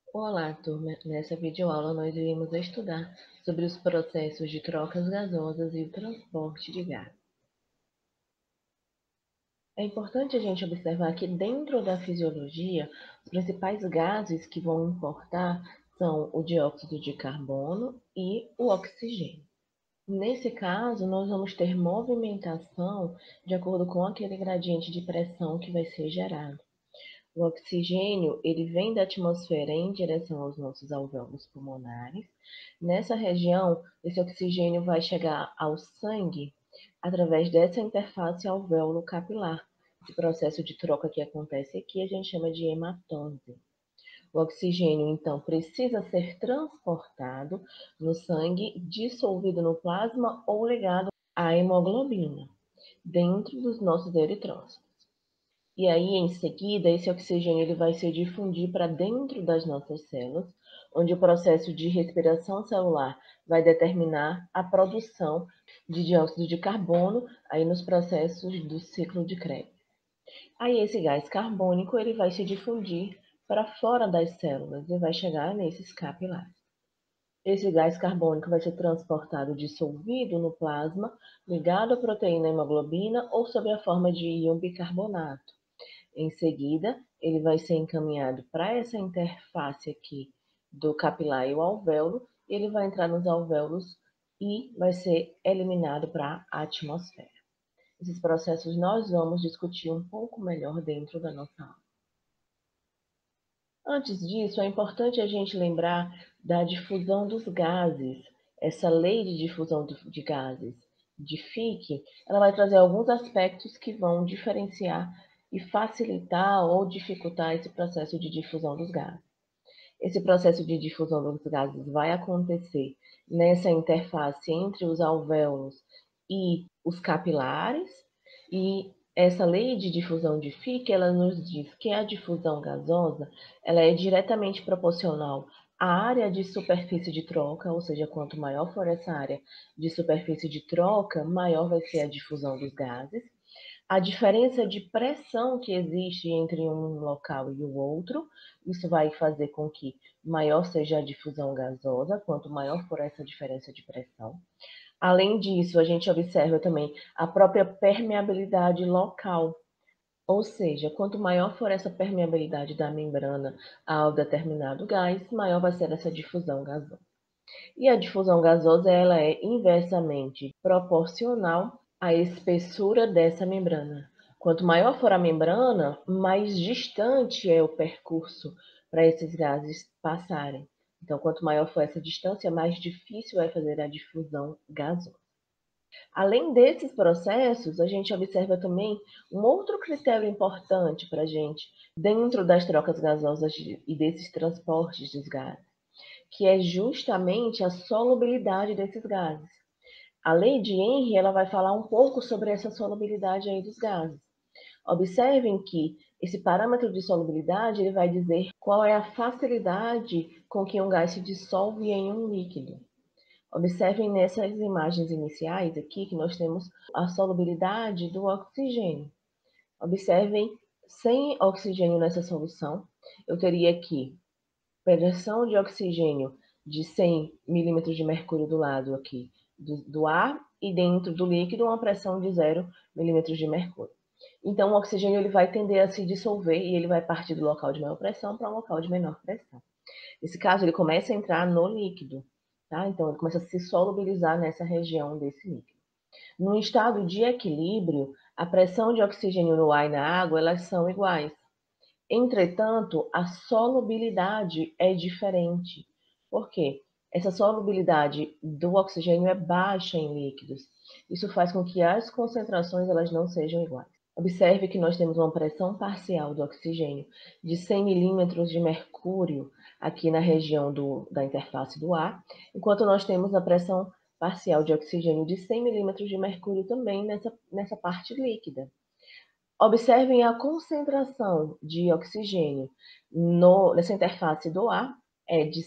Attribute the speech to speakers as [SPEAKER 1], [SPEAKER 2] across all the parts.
[SPEAKER 1] Olá, turma! Nessa videoaula nós iremos estudar sobre os processos de trocas gasosas e o transporte de gás. É importante a gente observar que dentro da fisiologia, os principais gases que vão importar são o dióxido de carbono e o oxigênio. Nesse caso, nós vamos ter movimentação de acordo com aquele gradiente de pressão que vai ser gerado. O oxigênio, ele vem da atmosfera em direção aos nossos alvéolos pulmonares. Nessa região, esse oxigênio vai chegar ao sangue através dessa interface alvéolo capilar. Esse processo de troca que acontece aqui a gente chama de hematose. O oxigênio, então, precisa ser transportado no sangue, dissolvido no plasma ou ligado à hemoglobina, dentro dos nossos eritrócitos. E aí, em seguida, esse oxigênio ele vai se difundir para dentro das nossas células, onde o processo de respiração celular vai determinar a produção de dióxido de carbono aí nos processos do ciclo de Krebs. Aí esse gás carbônico ele vai se difundir para fora das células e vai chegar nesses capilares. Esse gás carbônico vai ser transportado dissolvido no plasma, ligado à proteína hemoglobina ou sob a forma de íon bicarbonato. Em seguida, ele vai ser encaminhado para essa interface aqui do capilar e o alvéolo, e ele vai entrar nos alvéolos e vai ser eliminado para a atmosfera. Esses processos nós vamos discutir um pouco melhor dentro da nossa aula. Antes disso, é importante a gente lembrar da difusão dos gases. Essa lei de difusão de gases, de Fick, ela vai trazer alguns aspectos que vão diferenciar e facilitar ou dificultar esse processo de difusão dos gases. Esse processo de difusão dos gases vai acontecer nessa interface entre os alvéolos e os capilares, e essa lei de difusão de Fick, ela nos diz que a difusão gasosa, ela é diretamente proporcional à área de superfície de troca, ou seja, quanto maior for essa área de superfície de troca, maior vai ser a difusão dos gases. A diferença de pressão que existe entre um local e o outro, isso vai fazer com que maior seja a difusão gasosa, quanto maior for essa diferença de pressão. Além disso, a gente observa também a própria permeabilidade local, ou seja, quanto maior for essa permeabilidade da membrana ao determinado gás, maior vai ser essa difusão gasosa. E a difusão gasosa ela é inversamente proporcional à espessura dessa membrana. Quanto maior for a membrana, mais distante é o percurso para esses gases passarem. Então, quanto maior for essa distância, mais difícil é fazer a difusão gasosa. Além desses processos, a gente observa também um outro critério importante para a gente, dentro das trocas gasosas e desses transportes dos gases, que é justamente a solubilidade desses gases. A lei de Henry ela vai falar um pouco sobre essa solubilidade aí dos gases. Observem que esse parâmetro de solubilidade ele vai dizer qual é a facilidade com que um gás se dissolve em um líquido. Observem nessas imagens iniciais aqui que nós temos a solubilidade do oxigênio. Observem, sem oxigênio nessa solução, eu teria aqui pressão de oxigênio de 100 milímetros de mercúrio do lado aqui do ar e dentro do líquido uma pressão de 0 milímetros de mercúrio. Então, o oxigênio ele vai tender a se dissolver e ele vai partir do local de maior pressão para um local de menor pressão. Nesse caso, ele começa a entrar no líquido, tá? Então, ele começa a se solubilizar nessa região desse líquido. No estado de equilíbrio, a pressão de oxigênio no ar e na água elas são iguais. Entretanto, a solubilidade é diferente. Por quê? Essa solubilidade do oxigênio é baixa em líquidos. Isso faz com que as concentrações elas não sejam iguais. Observe que nós temos uma pressão parcial do oxigênio de 100 milímetros de mercúrio aqui na região da interface do ar, enquanto nós temos a pressão parcial de oxigênio de 100 milímetros de mercúrio também nessa parte líquida. Observem a concentração de oxigênio nessa interface do ar é de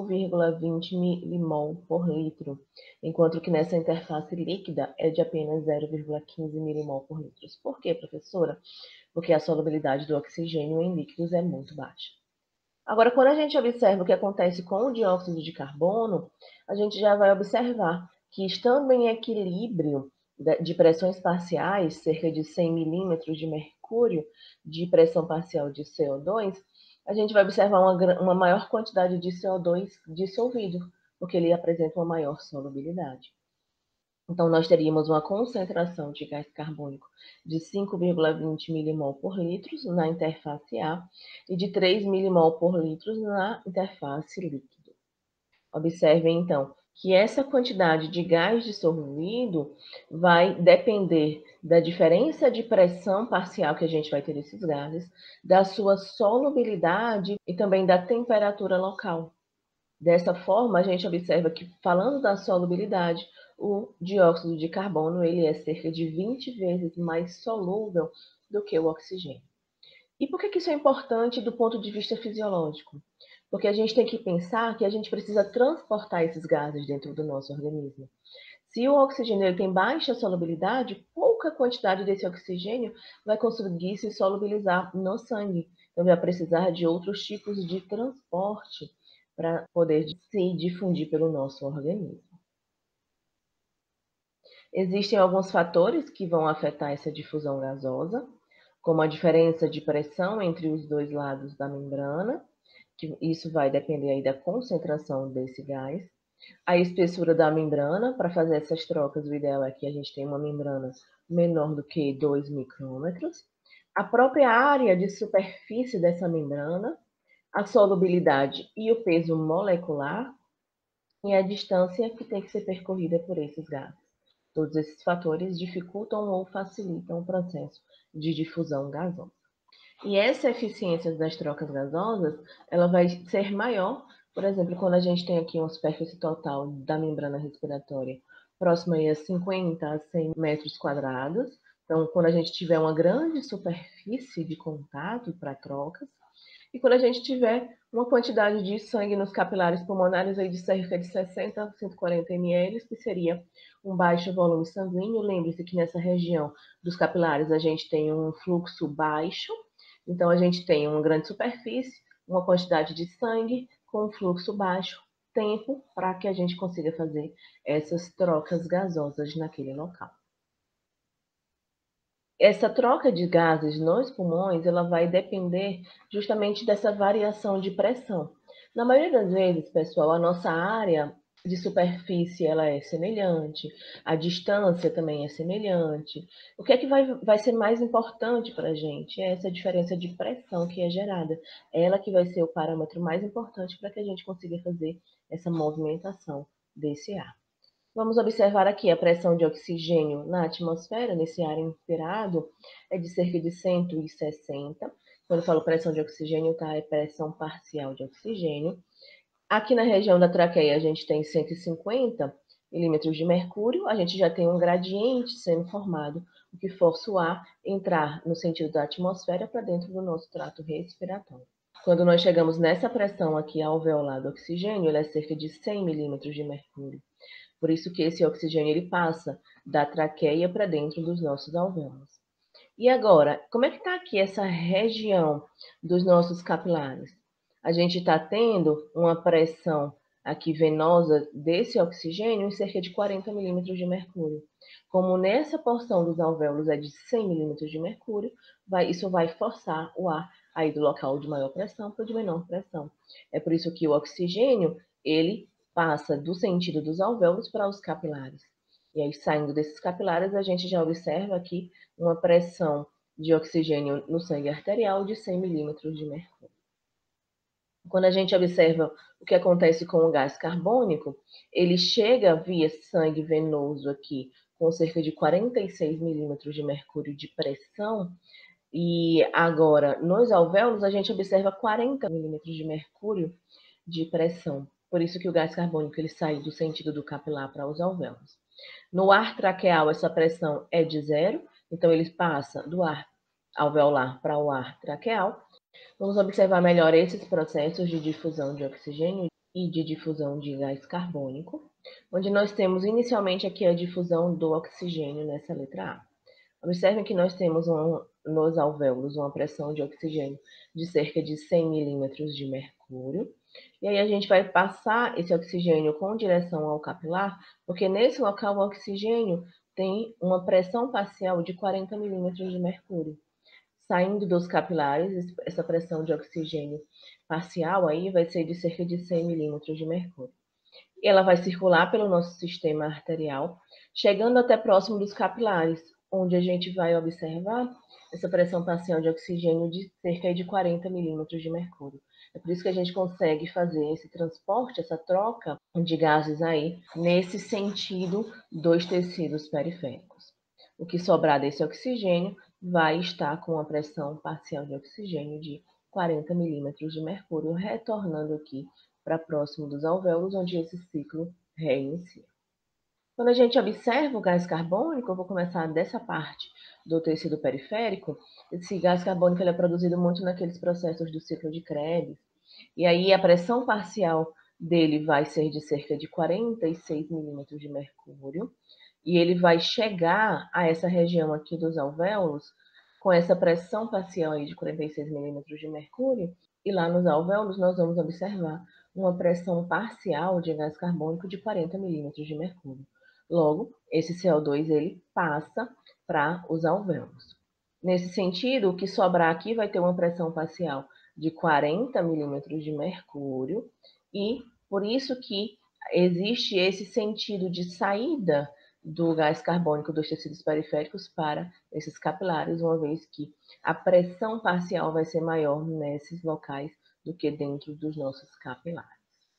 [SPEAKER 1] 5,20 milimol por litro, enquanto que nessa interface líquida é de apenas 0,15 milimol por litro. Por quê, professora? Porque a solubilidade do oxigênio em líquidos é muito baixa. Agora, quando a gente observa o que acontece com o dióxido de carbono, a gente já vai observar que, estando em equilíbrio de pressões parciais, cerca de 100 milímetros de mercúrio de pressão parcial de CO2, a gente vai observar uma maior quantidade de CO2 dissolvido, porque ele apresenta uma maior solubilidade. Então, nós teríamos uma concentração de gás carbônico de 5,20 milimol por litro na interface A e de 3 milimol por litro na interface líquido. Observem, então, que essa quantidade de gás dissolvido vai depender da diferença de pressão parcial que a gente vai ter desses gases, da sua solubilidade e também da temperatura local. Dessa forma, a gente observa que, falando da solubilidade, o dióxido de carbono ele é cerca de 20 vezes mais solúvel do que o oxigênio. E por que isso é importante do ponto de vista fisiológico? Porque a gente tem que pensar que a gente precisa transportar esses gases dentro do nosso organismo. Se o oxigênio ele tem baixa solubilidade, pouca quantidade desse oxigênio vai conseguir se solubilizar no sangue. Então, vai precisar de outros tipos de transporte para poder se difundir pelo nosso organismo. Existem alguns fatores que vão afetar essa difusão gasosa, como a diferença de pressão entre os dois lados da membrana, que isso vai depender aí da concentração desse gás. A espessura da membrana, para fazer essas trocas, o ideal é que a gente tenha uma membrana menor do que 2 micrômetros. A própria área de superfície dessa membrana, a solubilidade e o peso molecular, e a distância que tem que ser percorrida por esses gases. Todos esses fatores dificultam ou facilitam o processo de difusão gasosa. E essa eficiência das trocas gasosas, ela vai ser maior, por exemplo, quando a gente tem aqui uma superfície total da membrana respiratória próxima a 50 a 100 metros quadrados. Então, quando a gente tiver uma grande superfície de contato para trocas, e quando a gente tiver uma quantidade de sangue nos capilares pulmonares aí de cerca de 60 a 140 ml, que seria um baixo volume sanguíneo. Lembre-se que nessa região dos capilares a gente tem um fluxo baixo, então a gente tem uma grande superfície, uma quantidade de sangue com um fluxo baixo, tempo para que a gente consiga fazer essas trocas gasosas naquele local. Essa troca de gases nos pulmões, ela vai depender justamente dessa variação de pressão. Na maioria das vezes, pessoal, a nossa área de superfície ela é semelhante, a distância também é semelhante. O que é que vai ser mais importante para a gente? É essa diferença de pressão que é gerada. É ela que vai ser o parâmetro mais importante para que a gente consiga fazer essa movimentação desse ar. Vamos observar aqui a pressão de oxigênio na atmosfera, nesse ar inspirado, é de cerca de 160. Quando eu falo pressão de oxigênio, tá? É pressão parcial de oxigênio. Aqui na região da traqueia, a gente tem 150 milímetros de mercúrio. A gente já tem um gradiente sendo formado, o que força o ar entrar no sentido da atmosfera para dentro do nosso trato respiratório. Quando nós chegamos nessa pressão aqui alveolar do oxigênio, ela é cerca de 100 milímetros de mercúrio. Por isso que esse oxigênio ele passa da traqueia para dentro dos nossos alvéolos. E agora, como é que está aqui essa região dos nossos capilares? A gente está tendo uma pressão aqui venosa desse oxigênio em cerca de 40 milímetros de mercúrio. Como nessa porção dos alvéolos é de 100 milímetros de mercúrio, isso vai forçar o ar aí do local de maior pressão para o de menor pressão. É por isso que o oxigênio, ele passa do sentido dos alvéolos para os capilares. E aí, saindo desses capilares, a gente já observa aqui uma pressão de oxigênio no sangue arterial de 100 milímetros de mercúrio. Quando a gente observa o que acontece com o gás carbônico, ele chega via sangue venoso aqui com cerca de 46 milímetros de mercúrio de pressão, e agora nos alvéolos a gente observa 40 milímetros de mercúrio de pressão. Por isso que o gás carbônico ele sai do sentido do capilar para os alvéolos. No ar traqueal, essa pressão é de zero, então ele passa do ar alveolar para o ar traqueal. Vamos observar melhor esses processos de difusão de oxigênio e de difusão de gás carbônico, onde nós temos inicialmente aqui a difusão do oxigênio nessa letra A. Observem que nós temos nos alvéolos uma pressão de oxigênio de cerca de 100 milímetros de mercúrio. mercúrio. E aí a gente vai passar esse oxigênio com direção ao capilar, porque nesse local o oxigênio tem uma pressão parcial de 40 milímetros de mercúrio. Saindo dos capilares, essa pressão de oxigênio parcial aí vai ser de cerca de 100 milímetros de mercúrio. E ela vai circular pelo nosso sistema arterial, chegando até próximo dos capilares, onde a gente vai observar essa pressão parcial de oxigênio de cerca de 40 milímetros de mercúrio. É por isso que a gente consegue fazer esse transporte, essa troca de gases aí, nesse sentido dos tecidos periféricos. O que sobrar desse oxigênio vai estar com a pressão parcial de oxigênio de 40 milímetros de mercúrio, retornando aqui para próximo dos alvéolos, onde esse ciclo reinicia. Quando a gente observa o gás carbônico, eu vou começar dessa parte do tecido periférico. Esse gás carbônico ele é produzido muito naqueles processos do ciclo de Krebs, e aí a pressão parcial dele vai ser de cerca de 46 milímetros de mercúrio, e ele vai chegar a essa região aqui dos alvéolos com essa pressão parcial aí de 46 milímetros de mercúrio, e lá nos alvéolos nós vamos observar uma pressão parcial de gás carbônico de 40 milímetros de mercúrio. Logo, esse CO2 ele passa para os alvéolos. Nesse sentido, o que sobrar aqui vai ter uma pressão parcial de 40 milímetros de mercúrio, e por isso que existe esse sentido de saída do gás carbônico dos tecidos periféricos para esses capilares, uma vez que a pressão parcial vai ser maior nesses locais do que dentro dos nossos capilares.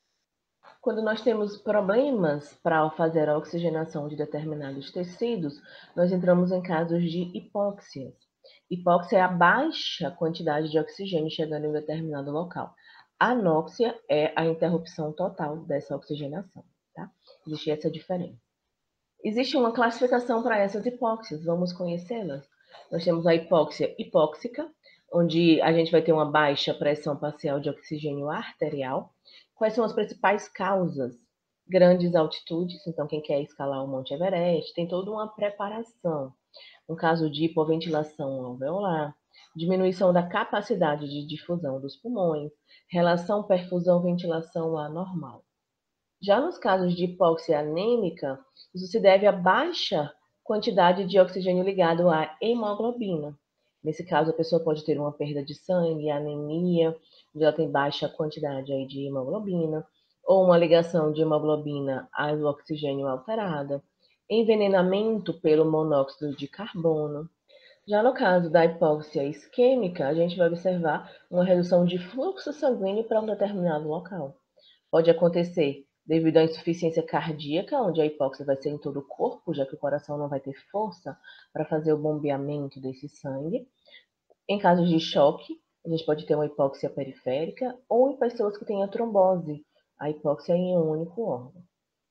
[SPEAKER 1] Quando nós temos problemas para fazer a oxigenação de determinados tecidos, nós entramos em casos de hipóxias. Hipóxia é a baixa quantidade de oxigênio chegando em um determinado local. Anóxia é a interrupção total dessa oxigenação, tá? Existe essa diferença. Existe uma classificação para essas hipóxias, vamos conhecê-las. Nós temos a hipóxia hipóxica, onde a gente vai ter uma baixa pressão parcial de oxigênio arterial. Quais são as principais causas? Grandes altitudes, então quem quer escalar o Monte Everest tem toda uma preparação. Um caso de hipoventilação alveolar, diminuição da capacidade de difusão dos pulmões, relação perfusão-ventilação anormal. Já nos casos de hipóxia anêmica, isso se deve à baixa quantidade de oxigênio ligado à hemoglobina. Nesse caso, a pessoa pode ter uma perda de sangue, anemia, onde ela tem baixa quantidade aí de hemoglobina, ou uma ligação de hemoglobina ao oxigênio alterada, envenenamento pelo monóxido de carbono. Já no caso da hipóxia isquêmica, a gente vai observar uma redução de fluxo sanguíneo para um determinado local. Pode acontecer devido à insuficiência cardíaca, onde a hipóxia vai ser em todo o corpo, já que o coração não vai ter força para fazer o bombeamento desse sangue. Em casos de choque, a gente pode ter uma hipóxia periférica, ou em pessoas que têm a trombose, a hipóxia em um único órgão.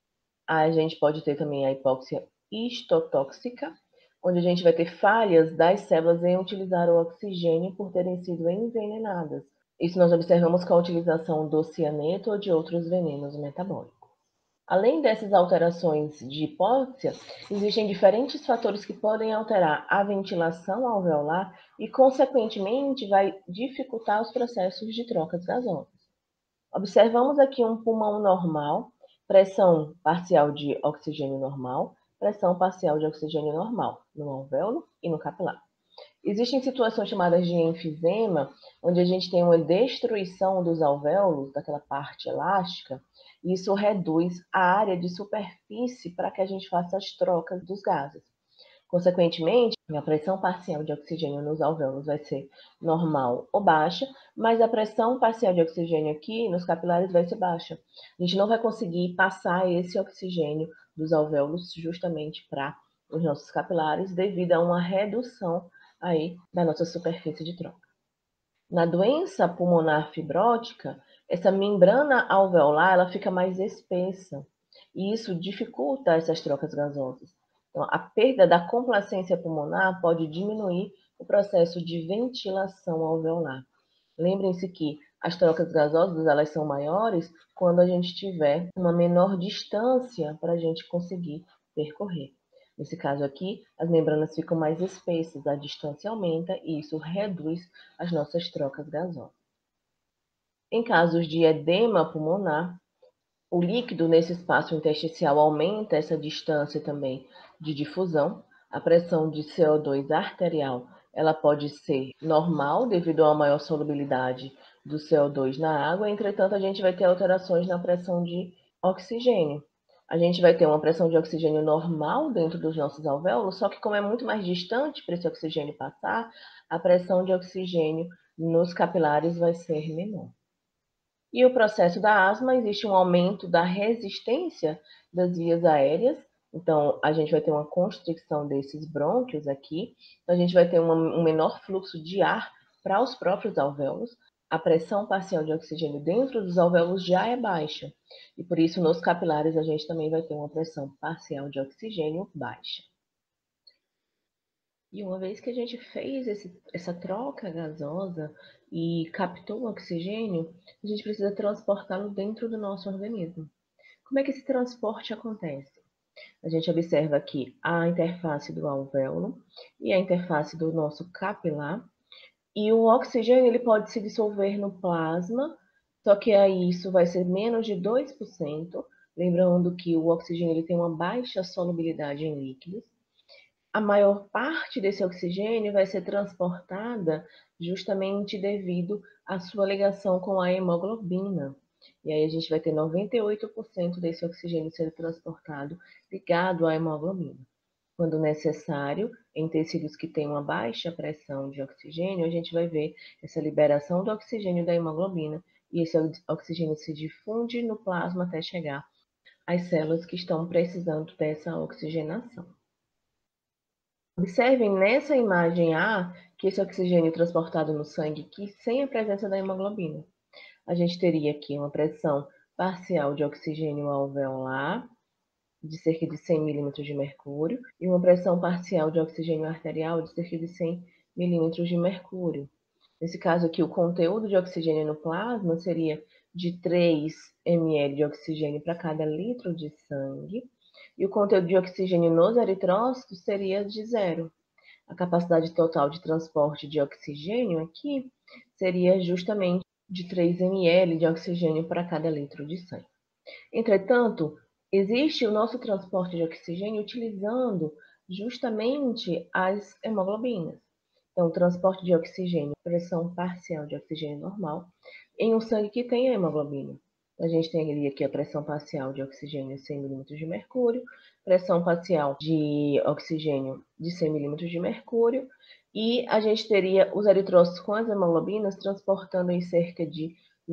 [SPEAKER 1] A gente pode ter também a hipóxia histotóxica, onde a gente vai ter falhas das células em utilizar o oxigênio por terem sido envenenadas. Isso nós observamos com a utilização do cianeto ou de outros venenos metabólicos. Além dessas alterações de hipóxia, existem diferentes fatores que podem alterar a ventilação alveolar e, consequentemente, vai dificultar os processos de trocas gasosas. Observamos aqui um pulmão normal, pressão parcial de oxigênio normal, pressão parcial de oxigênio normal no alvéolo e no capilar. Existem situações chamadas de enfisema, onde a gente tem uma destruição dos alvéolos, daquela parte elástica, e isso reduz a área de superfície para que a gente faça as trocas dos gases. Consequentemente, a pressão parcial de oxigênio nos alvéolos vai ser normal ou baixa, mas a pressão parcial de oxigênio aqui nos capilares vai ser baixa. A gente não vai conseguir passar esse oxigênio dos alvéolos justamente para os nossos capilares devido a uma redução aí da nossa superfície de troca. Na doença pulmonar fibrótica, essa membrana alveolar ela fica mais espessa e isso dificulta essas trocas gasosas. Então, a perda da complacência pulmonar pode diminuir o processo de ventilação alveolar. Lembrem-se que as trocas gasosas elas são maiores quando a gente tiver uma menor distância para a gente conseguir percorrer. Nesse caso aqui, as membranas ficam mais espessas, a distância aumenta e isso reduz as nossas trocas gasosas. Em casos de edema pulmonar, o líquido nesse espaço intersticial aumenta essa distância também de difusão. A pressão de CO2 arterial ela pode ser normal devido a uma maior solubilidade do CO2 na água, entretanto, a gente vai ter alterações na pressão de oxigênio. A gente vai ter uma pressão de oxigênio normal dentro dos nossos alvéolos, só que como é muito mais distante para esse oxigênio passar, a pressão de oxigênio nos capilares vai ser menor. E o processo da asma, existe um aumento da resistência das vias aéreas, então a gente vai ter uma constricção desses brônquios aqui, então a gente vai ter um menor fluxo de ar para os próprios alvéolos, a pressão parcial de oxigênio dentro dos alvéolos já é baixa, e por isso nos capilares a gente também vai ter uma pressão parcial de oxigênio baixa. E uma vez que a gente fez essa troca gasosa e captou o oxigênio, a gente precisa transportá-lo dentro do nosso organismo. Como é que esse transporte acontece? A gente observa aqui a interface do alvéolo e a interface do nosso capilar. E o oxigênio ele pode se dissolver no plasma, só que aí isso vai ser menos de 2%. Lembrando que o oxigênio ele tem uma baixa solubilidade em líquidos. A maior parte desse oxigênio vai ser transportada justamente devido à sua ligação com a hemoglobina. E aí a gente vai ter 98% desse oxigênio sendo transportado ligado à hemoglobina. Quando necessário, em tecidos que têm uma baixa pressão de oxigênio, a gente vai ver essa liberação do oxigênio da hemoglobina e esse oxigênio se difunde no plasma até chegar às células que estão precisando dessa oxigenação. Observem nessa imagem A que esse oxigênio transportado no sangue aqui sem a presença da hemoglobina. A gente teria aqui uma pressão parcial de oxigênio alveolar de cerca de 100 milímetros de mercúrio e uma pressão parcial de oxigênio arterial de cerca de 100 milímetros de mercúrio. Nesse caso aqui, o conteúdo de oxigênio no plasma seria de 3 ml de oxigênio para cada litro de sangue, e o conteúdo de oxigênio nos eritrócitos seria de 0. A capacidade total de transporte de oxigênio aqui seria justamente de 3 ml de oxigênio para cada litro de sangue. Entretanto, existe o nosso transporte de oxigênio utilizando justamente as hemoglobinas. Então, transporte de oxigênio, pressão parcial de oxigênio normal, em um sangue que tem a hemoglobina. A gente tem ali aqui a pressão parcial de oxigênio 100 milímetros de mercúrio, pressão parcial de oxigênio de 100 milímetros de mercúrio, e a gente teria os eritrócitos com as hemoglobinas transportando em cerca de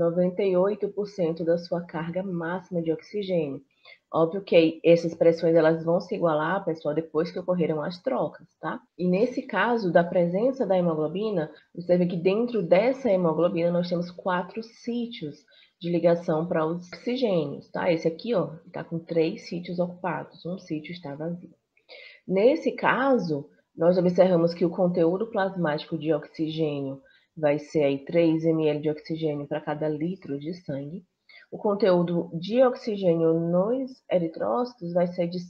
[SPEAKER 1] 98% da sua carga máxima de oxigênio. Óbvio que essas pressões elas vão se igualar, pessoal, depois que ocorreram as trocas, tá? E nesse caso da presença da hemoglobina, observe que dentro dessa hemoglobina nós temos 4 sítios de ligação para os oxigênios, tá? Esse aqui, ó, está com 3 sítios ocupados, um sítio está vazio. Nesse caso, nós observamos que o conteúdo plasmático de oxigênio vai ser aí 3 ml de oxigênio para cada litro de sangue. O conteúdo de oxigênio nos eritrócitos vai ser de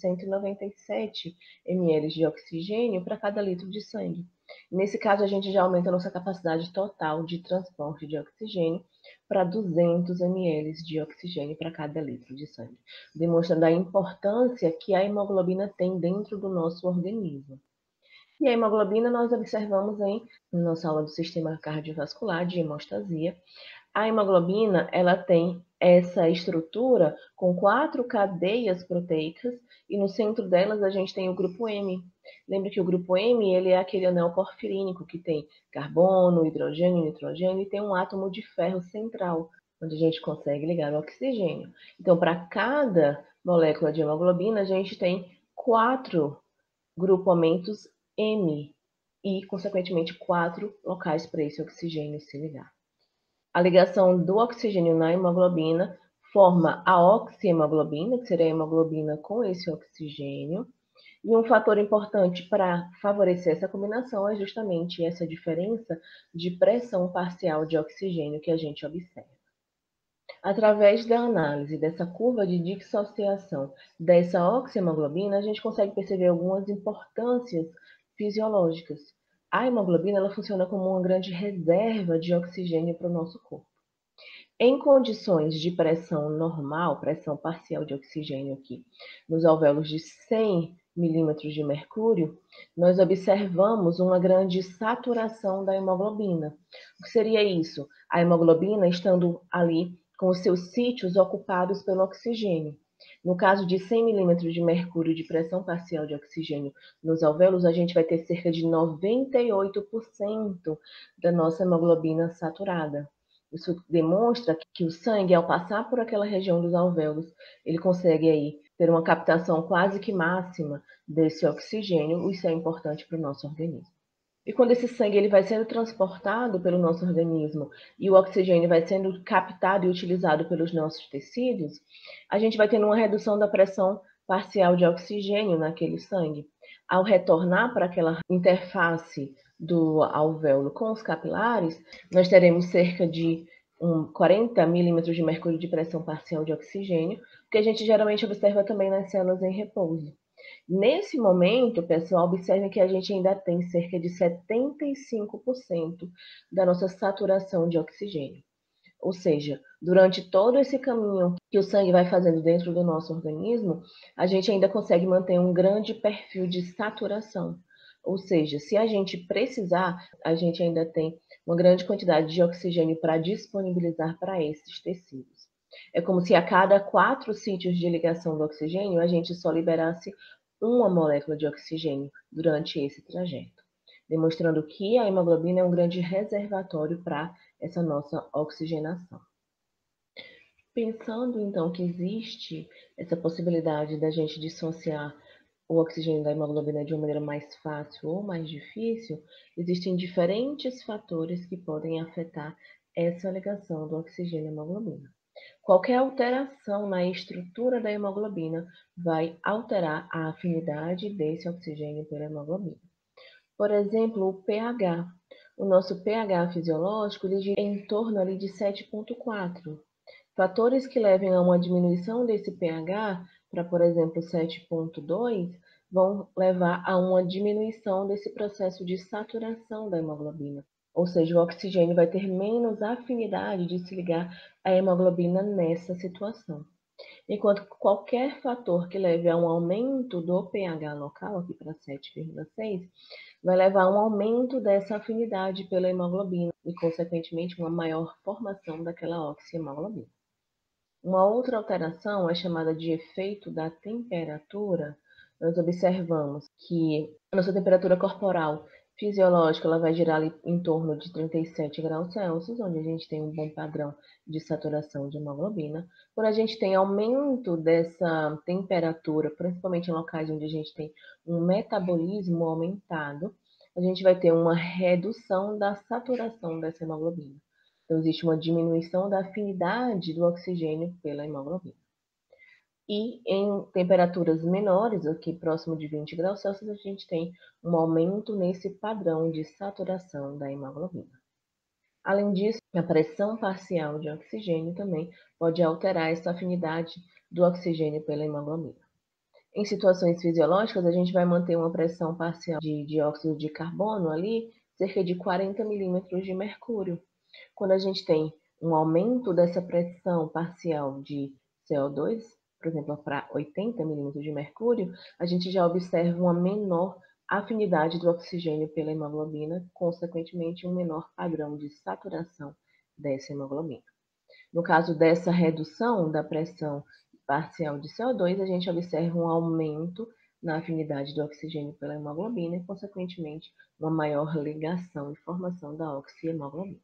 [SPEAKER 1] 197 ml de oxigênio para cada litro de sangue. Nesse caso, a gente já aumenta a nossa capacidade total de transporte de oxigênio para 200 ml de oxigênio para cada litro de sangue, demonstrando a importância que a hemoglobina tem dentro do nosso organismo. E a hemoglobina nós observamos na nossa aula do sistema cardiovascular de hemostasia. A hemoglobina ela tem essa estrutura com 4 cadeias proteicas e no centro delas a gente tem o grupo M. Lembra que o grupo M ele é aquele anel porfirínico que tem carbono, hidrogênio, nitrogênio e tem um átomo de ferro central, onde a gente consegue ligar o oxigênio. Então, para cada molécula de hemoglobina, a gente tem 4 grupamentos M e, consequentemente, 4 locais para esse oxigênio se ligar. A ligação do oxigênio na hemoglobina forma a oxihemoglobina, que seria a hemoglobina com esse oxigênio. E um fator importante para favorecer essa combinação é justamente essa diferença de pressão parcial de oxigênio que a gente observa. Através da análise dessa curva de dissociação dessa oxihemoglobina, a gente consegue perceber algumas importâncias fisiológicas. A hemoglobina ela funciona como uma grande reserva de oxigênio para o nosso corpo. Em condições de pressão normal, pressão parcial de oxigênio aqui, nos alvéolos de 100 milímetros de mercúrio, nós observamos uma grande saturação da hemoglobina. O que seria isso? A hemoglobina estando ali com os seus sítios ocupados pelo oxigênio. No caso de 100 milímetros de mercúrio de pressão parcial de oxigênio nos alvéolos, a gente vai ter cerca de 98% da nossa hemoglobina saturada. Isso demonstra que o sangue, ao passar por aquela região dos alvéolos, ele consegue aí ter uma captação quase que máxima desse oxigênio. Isso é importante para o nosso organismo. E quando esse sangue ele vai sendo transportado pelo nosso organismo e o oxigênio vai sendo captado e utilizado pelos nossos tecidos, a gente vai tendo uma redução da pressão parcial de oxigênio naquele sangue. Ao retornar para aquela interface do alvéolo com os capilares, nós teremos cerca de 40 milímetros de mercúrio de pressão parcial de oxigênio, que a gente geralmente observa também nas células em repouso. Nesse momento, pessoal, observem que a gente ainda tem cerca de 75% da nossa saturação de oxigênio. Ou seja, durante todo esse caminho que o sangue vai fazendo dentro do nosso organismo, a gente ainda consegue manter um grande perfil de saturação. Ou seja, se a gente precisar, a gente ainda tem uma grande quantidade de oxigênio para disponibilizar para esses tecidos. É como se a cada 4 sítios de ligação do oxigênio, a gente só liberasse uma molécula de oxigênio durante esse trajeto, demonstrando que a hemoglobina é um grande reservatório para essa nossa oxigenação. Pensando então que existe essa possibilidade da gente dissociar o oxigênio da hemoglobina de uma maneira mais fácil ou mais difícil, existem diferentes fatores que podem afetar essa ligação do oxigênio à hemoglobina. Qualquer alteração na estrutura da hemoglobina vai alterar a afinidade desse oxigênio pela hemoglobina. Por exemplo, o pH. O nosso pH fisiológico ele gira em torno ali de 7,4. Fatores que levem a uma diminuição desse pH para, por exemplo, 7,2, vão levar a uma diminuição desse processo de saturação da hemoglobina. Ou seja, o oxigênio vai ter menos afinidade de se ligar à hemoglobina nessa situação. Enquanto qualquer fator que leve a um aumento do pH local, aqui para 7,6, vai levar a um aumento dessa afinidade pela hemoglobina e, consequentemente, uma maior formação daquela oxihemoglobina. Uma outra alteração é chamada de efeito da temperatura. Nós observamos que a nossa temperatura corporal fisiológica ela vai girar ali em torno de 37 graus Celsius, onde a gente tem um bom padrão de saturação de hemoglobina. Quando a gente tem aumento dessa temperatura, principalmente em locais onde a gente tem um metabolismo aumentado, a gente vai ter uma redução da saturação dessa hemoglobina. Então, existe uma diminuição da afinidade do oxigênio pela hemoglobina. E em temperaturas menores, aqui próximo de 20 graus Celsius, a gente tem um aumento nesse padrão de saturação da hemoglobina. Além disso, a pressão parcial de oxigênio também pode alterar essa afinidade do oxigênio pela hemoglobina. Em situações fisiológicas, a gente vai manter uma pressão parcial de dióxido de carbono ali, cerca de 40 milímetros de mercúrio. Quando a gente tem um aumento dessa pressão parcial de CO2, por exemplo, para 80 milímetros de mercúrio, a gente já observa uma menor afinidade do oxigênio pela hemoglobina, consequentemente, um menor padrão de saturação dessa hemoglobina. No caso dessa redução da pressão parcial de CO2, a gente observa um aumento na afinidade do oxigênio pela hemoglobina e, consequentemente, uma maior ligação e formação da oxihemoglobina.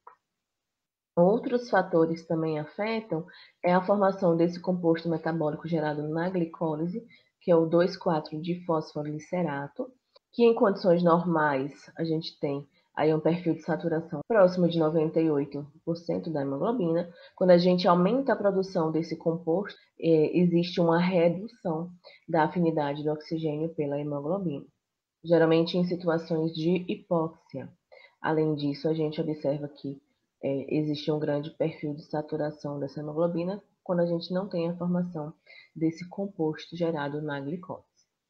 [SPEAKER 1] Outros fatores também afetam é a formação desse composto metabólico gerado na glicólise, que é o 2,4-difosforilicerato, que em condições normais a gente tem aí um perfil de saturação próximo de 98% da hemoglobina. Quando a gente aumenta a produção desse composto, existe uma redução da afinidade do oxigênio pela hemoglobina, geralmente em situações de hipóxia. Além disso, a gente observa que existe um grande perfil de saturação dessa hemoglobina quando a gente não tem a formação desse composto gerado na glicose.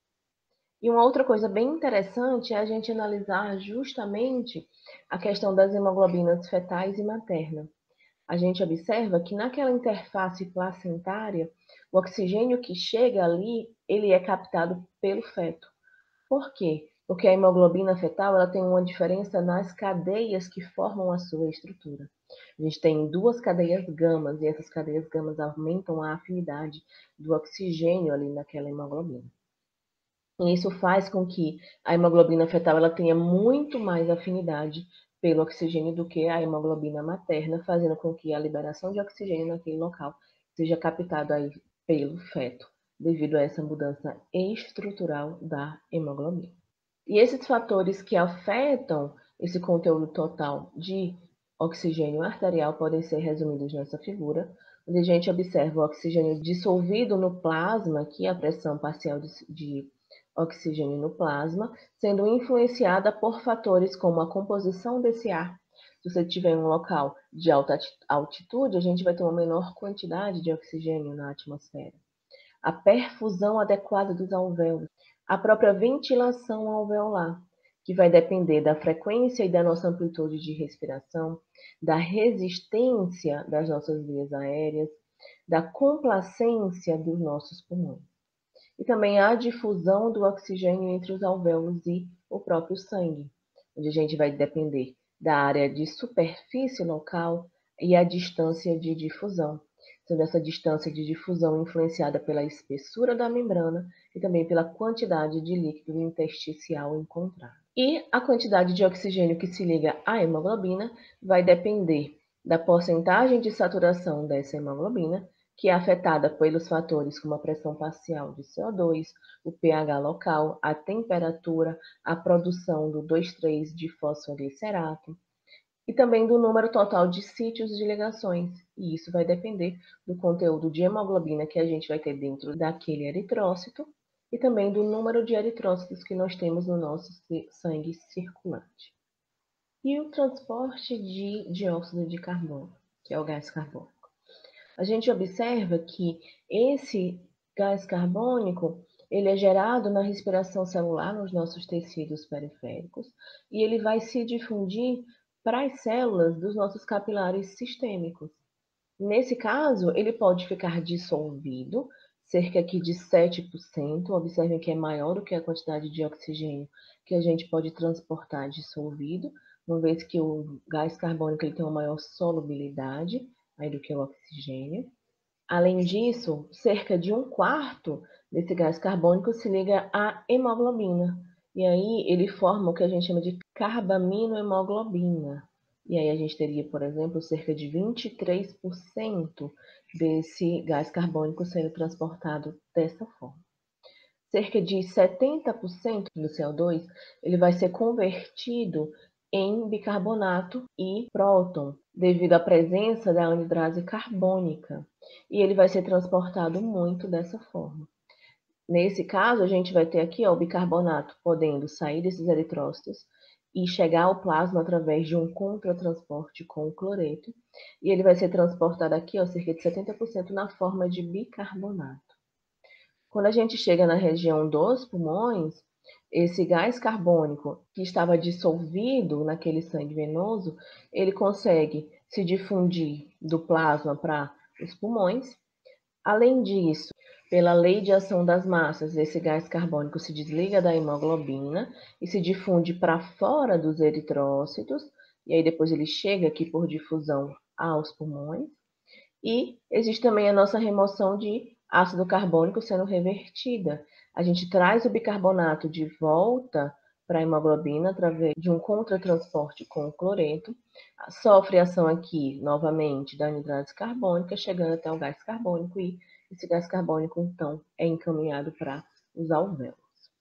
[SPEAKER 1] E uma outra coisa bem interessante é a gente analisar justamente a questão das hemoglobinas fetais e materna. a gente observa que naquela interface placentária, o oxigênio que chega ali, ele é captado pelo feto. Por quê? Porque a hemoglobina fetal ela tem uma diferença nas cadeias que formam a sua estrutura. A gente tem duas cadeias gamas, e essas cadeias gamas aumentam a afinidade do oxigênio ali naquela hemoglobina. E isso faz com que a hemoglobina fetal ela tenha muito mais afinidade pelo oxigênio do que a hemoglobina materna, fazendo com que a liberação de oxigênio naquele local seja captado aí pelo feto, devido a essa mudança estrutural da hemoglobina. E esses fatores que afetam esse conteúdo total de oxigênio arterial podem ser resumidos nessa figura, onde a gente observa o oxigênio dissolvido no plasma, aqui a pressão parcial de oxigênio no plasma, sendo influenciada por fatores como a composição desse ar. Se você tiver um local de alta altitude, a gente vai ter uma menor quantidade de oxigênio na atmosfera. A perfusão adequada dos alvéolos, a própria ventilação alveolar, que vai depender da frequência e da nossa amplitude de respiração, da resistência das nossas vias aéreas, da complacência dos nossos pulmões. E também a difusão do oxigênio entre os alvéolos e o próprio sangue, onde a gente vai depender da área de superfície local e a distância de difusão, sendo essa distância de difusão influenciada pela espessura da membrana e também pela quantidade de líquido intersticial encontrado. E a quantidade de oxigênio que se liga à hemoglobina vai depender da porcentagem de saturação dessa hemoglobina, que é afetada pelos fatores como a pressão parcial de CO2, o pH local, a temperatura, a produção do 2,3 de fosfoglicerato, e também do número total de sítios de ligações. E isso vai depender do conteúdo de hemoglobina que a gente vai ter dentro daquele eritrócito e também do número de eritrócitos que nós temos no nosso sangue circulante. E o transporte de dióxido de carbono, que é o gás carbônico. A gente observa que esse gás carbônico ele é gerado na respiração celular nos nossos tecidos periféricos e ele vai se difundir para as células dos nossos capilares sistêmicos. Nesse caso, ele pode ficar dissolvido, cerca aqui de 7%. Observem que é maior do que a quantidade de oxigênio que a gente pode transportar dissolvido, uma vez que o gás carbônico ele tem uma maior solubilidade aí do que o oxigênio. Além disso, cerca de 1/4 desse gás carbônico se liga à hemoglobina. E aí ele forma o que a gente chama de carbaminohemoglobina. E aí a gente teria, por exemplo, cerca de 23% desse gás carbônico sendo transportado dessa forma. Cerca de 70% do CO2 ele vai ser convertido em bicarbonato e próton, devido à presença da anidrase carbônica. E ele vai ser transportado muito dessa forma. Nesse caso, a gente vai ter aqui ó, o bicarbonato podendo sair desses eritrócitos e chegar ao plasma através de um contratransporte com o cloreto. E ele vai ser transportado aqui, ó, cerca de 70% na forma de bicarbonato. Quando a gente chega na região dos pulmões, esse gás carbônico que estava dissolvido naquele sangue venoso, ele consegue se difundir do plasma para os pulmões. Além disso, pela lei de ação das massas, esse gás carbônico se desliga da hemoglobina e se difunde para fora dos eritrócitos, e aí depois ele chega aqui por difusão aos pulmões. E existe também a nossa remoção de ácido carbônico sendo revertida. A gente traz o bicarbonato de volta para a hemoglobina através de um contratransporte com o cloreto, sofre ação aqui novamente da anidrase carbônica, chegando até o gás carbônico e esse gás carbônico então é encaminhado para os alvéolos.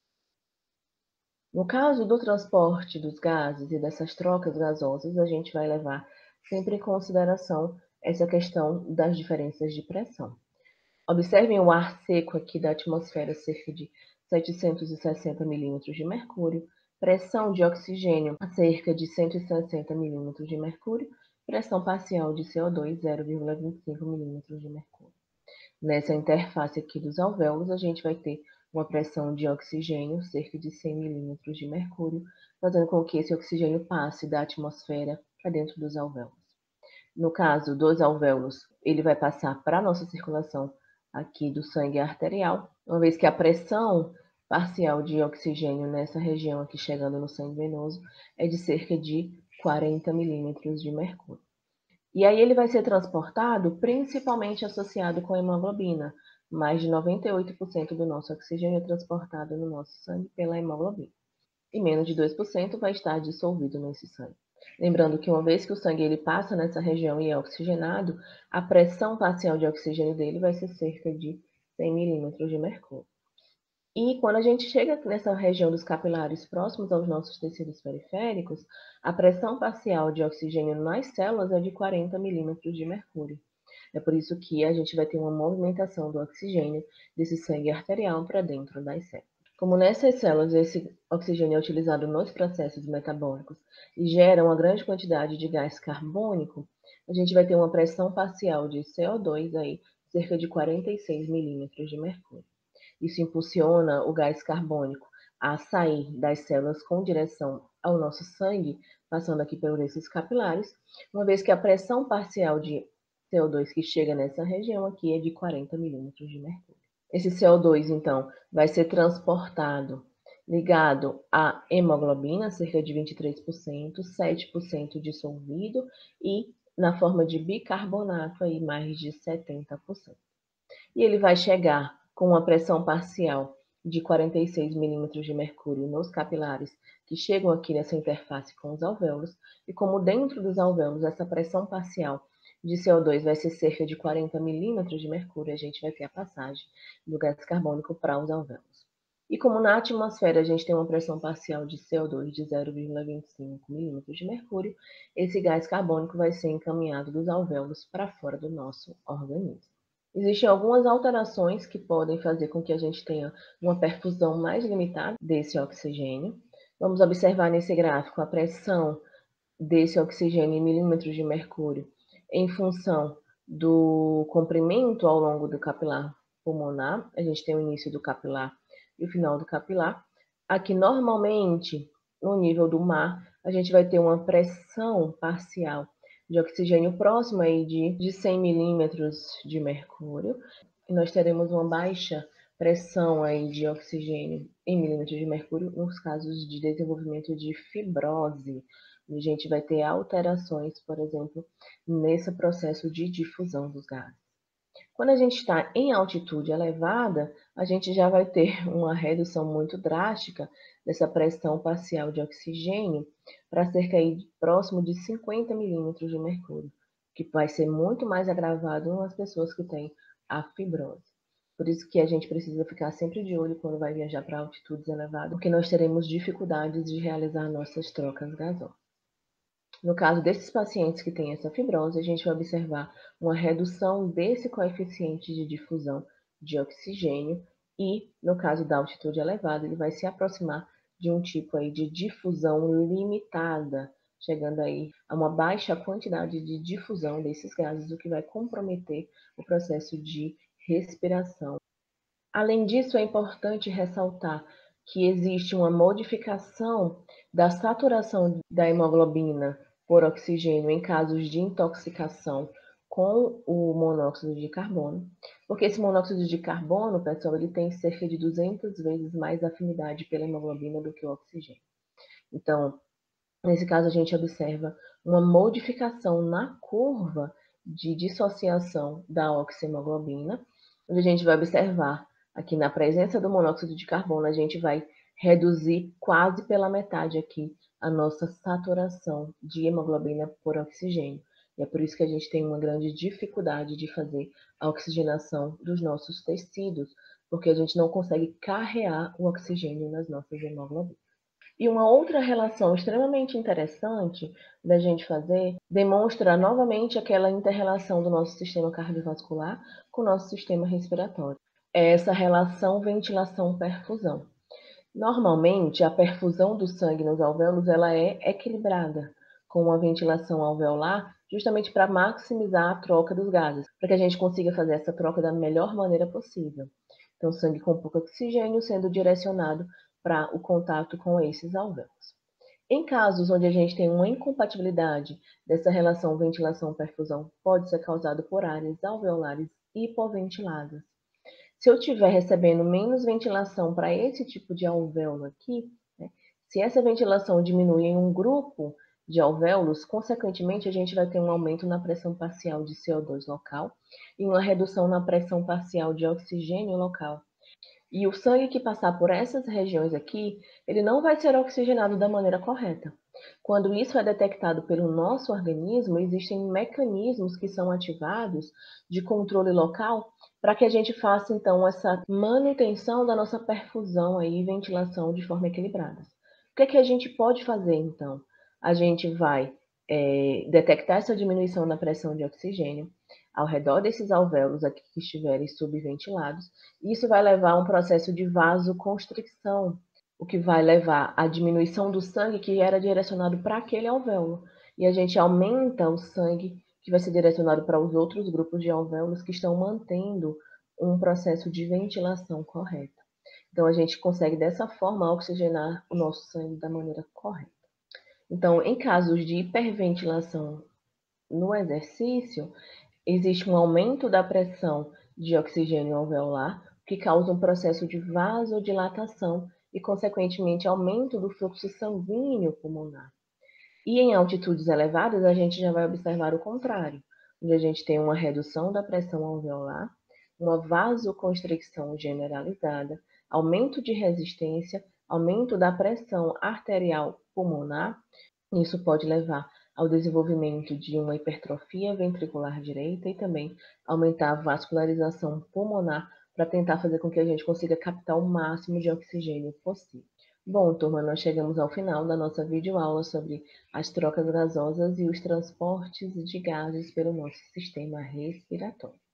[SPEAKER 1] No caso do transporte dos gases e dessas trocas gasosas, a gente vai levar sempre em consideração essa questão das diferenças de pressão. Observem o ar seco aqui da atmosfera, cerca de 760 milímetros de mercúrio, pressão de oxigênio a cerca de 160 milímetros de mercúrio, pressão parcial de CO2, 0,25 milímetros de mercúrio. Nessa interface aqui dos alvéolos, a gente vai ter uma pressão de oxigênio, cerca de 100 milímetros de mercúrio, fazendo com que esse oxigênio passe da atmosfera para dentro dos alvéolos. No caso dos alvéolos, ele vai passar para a nossa circulação aqui do sangue arterial, uma vez que a pressão parcial de oxigênio nessa região aqui chegando no sangue venoso é de cerca de 40 milímetros de mercúrio. E aí ele vai ser transportado principalmente associado com a hemoglobina. Mais de 98% do nosso oxigênio é transportado no nosso sangue pela hemoglobina. E menos de 2% vai estar dissolvido nesse sangue. Lembrando que uma vez que o sangue ele passa nessa região e é oxigenado, a pressão parcial de oxigênio dele vai ser cerca de 100 milímetros de mercúrio. E quando a gente chega nessa região dos capilares próximos aos nossos tecidos periféricos, a pressão parcial de oxigênio nas células é de 40 milímetros de mercúrio. É por isso que a gente vai ter uma movimentação do oxigênio desse sangue arterial para dentro das células. Como nessas células esse oxigênio é utilizado nos processos metabólicos e gera uma grande quantidade de gás carbônico, a gente vai ter uma pressão parcial de CO2 aí, cerca de 46 milímetros de mercúrio. Isso impulsiona o gás carbônico a sair das células com direção ao nosso sangue, passando aqui por esses capilares, uma vez que a pressão parcial de CO2 que chega nessa região aqui é de 40 milímetros de mercúrio. Esse CO2, então, vai ser transportado ligado à hemoglobina, cerca de 23%, 7% dissolvido, e na forma de bicarbonato, aí mais de 70%. E ele vai chegar com uma pressão parcial de 46 milímetros de mercúrio nos capilares que chegam aqui nessa interface com os alvéolos, e como dentro dos alvéolos essa pressão parcial de CO2 vai ser cerca de 40 milímetros de mercúrio, a gente vai ter a passagem do gás carbônico para os alvéolos. E como na atmosfera a gente tem uma pressão parcial de CO2 de 0,25 milímetros de mercúrio, esse gás carbônico vai ser encaminhado dos alvéolos para fora do nosso organismo. Existem algumas alterações que podem fazer com que a gente tenha uma perfusão mais limitada desse oxigênio. Vamos observar nesse gráfico a pressão desse oxigênio em milímetros de mercúrio em função do comprimento ao longo do capilar pulmonar. A gente tem o início do capilar e o final do capilar. Aqui, normalmente, no nível do mar, a gente vai ter uma pressão parcial de oxigênio próximo aí de 100 milímetros de mercúrio. E nós teremos uma baixa pressão aí de oxigênio em milímetros de mercúrio nos casos de desenvolvimento de fibrose. A gente vai ter alterações, por exemplo, nesse processo de difusão dos gases. Quando a gente está em altitude elevada, a gente já vai ter uma redução muito drástica dessa pressão parcial de oxigênio para cerca aí próximo de 50 milímetros de mercúrio, que vai ser muito mais agravado nas pessoas que têm a fibrose. Por isso que a gente precisa ficar sempre de olho quando vai viajar para altitudes elevadas, porque nós teremos dificuldades de realizar nossas trocas gasosas. No caso desses pacientes que têm essa fibrose, a gente vai observar uma redução desse coeficiente de difusão de oxigênio e, no caso da altitude elevada, ele vai se aproximar de um tipo aí de difusão limitada, chegando aí a uma baixa quantidade de difusão desses gases, o que vai comprometer o processo de respiração. Além disso, é importante ressaltar que existe uma modificação da saturação da hemoglobina por oxigênio em casos de intoxicação com o monóxido de carbono, porque esse monóxido de carbono, pessoal, ele tem cerca de 200 vezes mais afinidade pela hemoglobina do que o oxigênio. Então, nesse caso, a gente observa uma modificação na curva de dissociação da oxihemoglobina, onde a gente vai observar aqui na presença do monóxido de carbono, a gente vai reduzir quase pela metade aqui a nossa saturação de hemoglobina por oxigênio. E é por isso que a gente tem uma grande dificuldade de fazer a oxigenação dos nossos tecidos, porque a gente não consegue carrear o oxigênio nas nossas hemoglobinas. E uma outra relação extremamente interessante da gente fazer demonstra novamente aquela interrelação do nosso sistema cardiovascular com o nosso sistema respiratório. É essa relação ventilação-perfusão. Normalmente, a perfusão do sangue nos alvéolos ela é equilibrada com uma ventilação alveolar, justamente para maximizar a troca dos gases, para que a gente consiga fazer essa troca da melhor maneira possível. Então, sangue com pouco oxigênio sendo direcionado para o contato com esses alvéolos. Em casos onde a gente tem uma incompatibilidade dessa relação ventilação-perfusão, pode ser causado por áreas alveolares hipoventiladas. Se eu estiver recebendo menos ventilação para esse tipo de alvéolo aqui, né, se essa ventilação diminui em um grupo de alvéolos, consequentemente a gente vai ter um aumento na pressão parcial de CO2 local e uma redução na pressão parcial de oxigênio local. E o sangue que passar por essas regiões aqui, ele não vai ser oxigenado da maneira correta. Quando isso é detectado pelo nosso organismo, existem mecanismos que são ativados de controle local para que a gente faça, então, essa manutenção da nossa perfusão aí, e ventilação de forma equilibrada. O que é que a gente pode fazer, então? A gente vai detectar essa diminuição na pressão de oxigênio ao redor desses alvéolos aqui que estiverem subventilados. Isso vai levar a um processo de vasoconstricção, o que vai levar à diminuição do sangue que era direcionado para aquele alvéolo. E a gente aumenta o sangue que vai ser direcionado para os outros grupos de alvéolos que estão mantendo um processo de ventilação correta. Então, a gente consegue, dessa forma, oxigenar o nosso sangue da maneira correta. Então, em casos de hiperventilação no exercício, existe um aumento da pressão de oxigênio alveolar, que causa um processo de vasodilatação e, consequentemente, aumento do fluxo sanguíneo pulmonar. E em altitudes elevadas, a gente já vai observar o contrário, onde a gente tem uma redução da pressão alveolar, uma vasoconstricção generalizada, aumento de resistência, aumento da pressão arterial pulmonar. Isso pode levar ao desenvolvimento de uma hipertrofia ventricular direita e também aumentar a vascularização pulmonar para tentar fazer com que a gente consiga captar o máximo de oxigênio possível. Bom, turma, nós chegamos ao final da nossa videoaula sobre as trocas gasosas e os transportes de gases pelo nosso sistema respiratório.